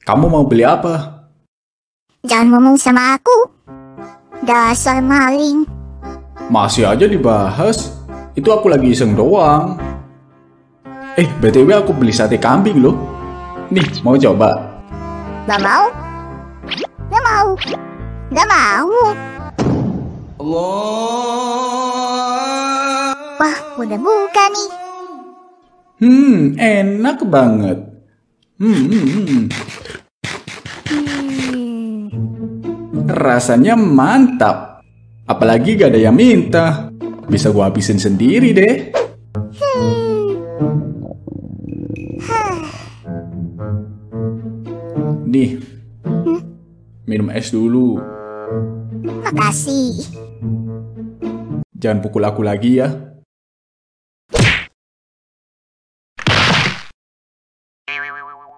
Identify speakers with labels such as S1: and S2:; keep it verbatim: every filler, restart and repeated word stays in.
S1: Kamu mau beli apa?
S2: Jangan ngomong sama aku. Dasar maling.
S1: Masih aja dibahas. Itu aku lagi iseng doang. Eh, B T W aku beli sate kambing loh. Nih, mau coba?
S2: Gak mau. Gak mau. Gak mau. Wah, udah buka nih.
S1: Hmm, enak banget. Hmm, hmm, hmm.
S2: Hmm.
S1: Rasanya mantap. Apalagi gak ada yang minta. Bisa gua habisin sendiri deh. Nih, minum es dulu.
S2: Makasih.
S1: Jangan pukul aku lagi ya.